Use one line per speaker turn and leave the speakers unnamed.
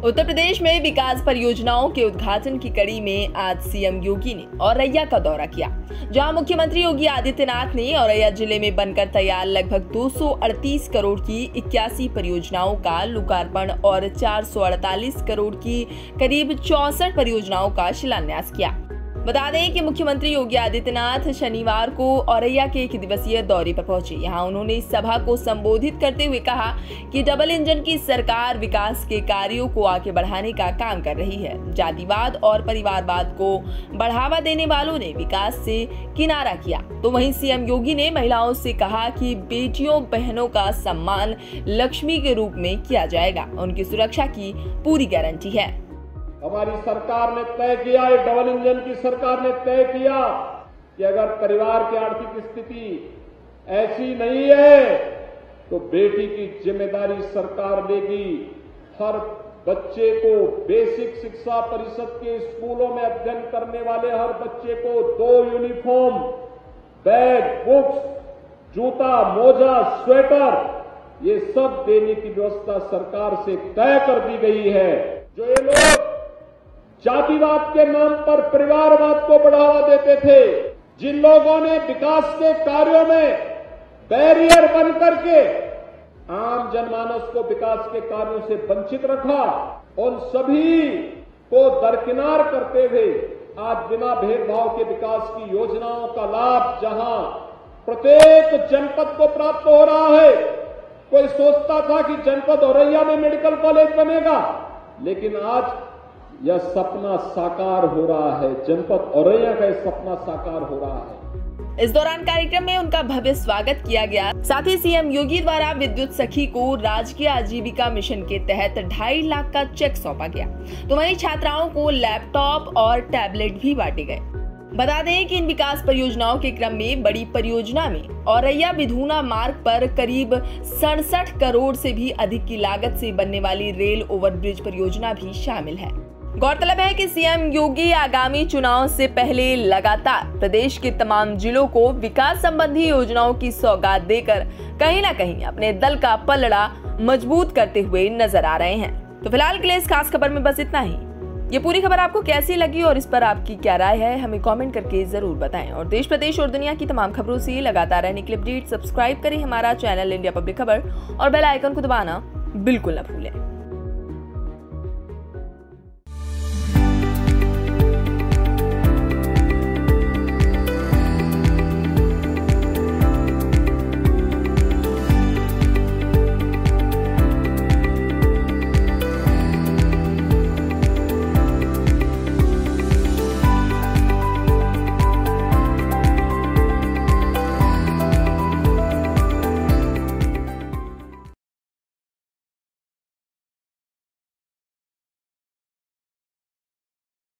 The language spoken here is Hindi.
उत्तर प्रदेश में विकास परियोजनाओं के उद्घाटन की कड़ी में आज सीएम योगी ने औरैया का दौरा किया, जहां मुख्यमंत्री योगी आदित्यनाथ ने औरैया जिले में बनकर तैयार लगभग 238 करोड़ की 81 परियोजनाओं का लोकार्पण और 448 करोड़ की करीब 64 परियोजनाओं का शिलान्यास किया। बता दें कि मुख्यमंत्री योगी आदित्यनाथ शनिवार को औरैया के 1 दिवसीय दौरे पर पहुंचे। यहां उन्होंने इस सभा को संबोधित करते हुए कहा कि डबल इंजन की सरकार विकास के कार्यों को आगे बढ़ाने का काम कर रही है। जातिवाद और परिवारवाद को बढ़ावा देने वालों ने विकास से किनारा किया, तो वहीं सीएम योगी ने महिलाओं से कहा कि बेटियों बहनों का सम्मान लक्ष्मी के रूप में किया जाएगा। उनकी सुरक्षा की पूरी गारंटी है।
हमारी सरकार ने तय किया, डबल इंजन की सरकार ने तय किया कि अगर परिवार की आर्थिक स्थिति ऐसी नहीं है तो बेटी की जिम्मेदारी सरकार लेगी। हर बच्चे को बेसिक शिक्षा परिषद के स्कूलों में अध्ययन करने वाले हर बच्चे को 2 यूनिफॉर्म, बैग, बुक्स, जूता, मोजा, स्वेटर ये सब देने की व्यवस्था सरकार से तय कर दी गई है। जो ये लोग जातिवाद के नाम पर परिवारवाद को बढ़ावा देते थे, जिन लोगों ने विकास के कार्यों में बैरियर बन करके आम जनमानस को विकास के कार्यों से वंचित रखा, उन सभी को दरकिनार करते हुए आज बिना भेदभाव के विकास की योजनाओं का लाभ जहां प्रत्येक जनपद को प्राप्त हो रहा है। कोई सोचता था कि जनपद औरैया में मेडिकल कॉलेज बनेगा, लेकिन आज यह सपना साकार हो रहा है। जनपद औरैया का यह सपना साकार हो रहा है।
इस दौरान कार्यक्रम में उनका भव्य स्वागत किया गया। साथ ही सीएम योगी द्वारा विद्युत सखी को राजकीय आजीविका मिशन के तहत 2.5 लाख का चेक सौंपा गया, तो वहीं छात्राओं को लैपटॉप और टैबलेट भी बांटे गए। बता दें कि इन विकास परियोजनाओं के क्रम में बड़ी परियोजना में औरैया बिधूना मार्ग पर करीब 67 करोड़ से भी अधिक की लागत से बनने वाली रेल ओवरब्रिज परियोजना भी शामिल है। गौरतलब है कि सीएम योगी आगामी चुनाव से पहले लगातार प्रदेश के तमाम जिलों को विकास संबंधी योजनाओं की सौगात देकर कहीं न कहीं अपने दल का पलड़ा मजबूत करते हुए नजर आ रहे हैं। तो फिलहाल के लिए इस खास खबर में बस इतना ही। ये पूरी खबर आपको कैसी लगी और इस पर आपकी क्या राय है, हमें कमेंट करके जरूर बताएं। और देश प्रदेश और दुनिया की तमाम खबरों से लगातार रहने के लिए अपडेट सब्सक्राइब करें हमारा चैनल इंडिया पब्लिक खबर और बेल आइकन को दबाना बिल्कुल न भूलें।